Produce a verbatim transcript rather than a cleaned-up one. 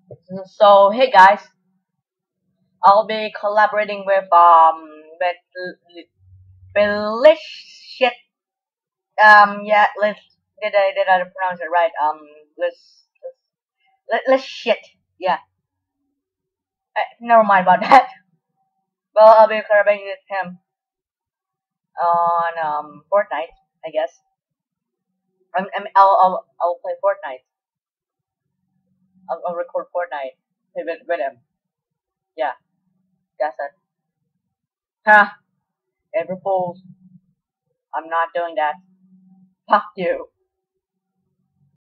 So hey guys, I'll be collaborating with um with with LitchSchist. Um yeah, let's did I did I pronounce it right? Um let's let let's shit. Yeah. Uh, never mind about that. Well, I'll be collaborating with him on um Fortnite, I guess. I'm, I'm I'll I'll I'll play Fortnite. I'll, I'll record Fortnite with with him. Yeah, that's it. Huh? April Fools. I'm not doing that. Fuck you.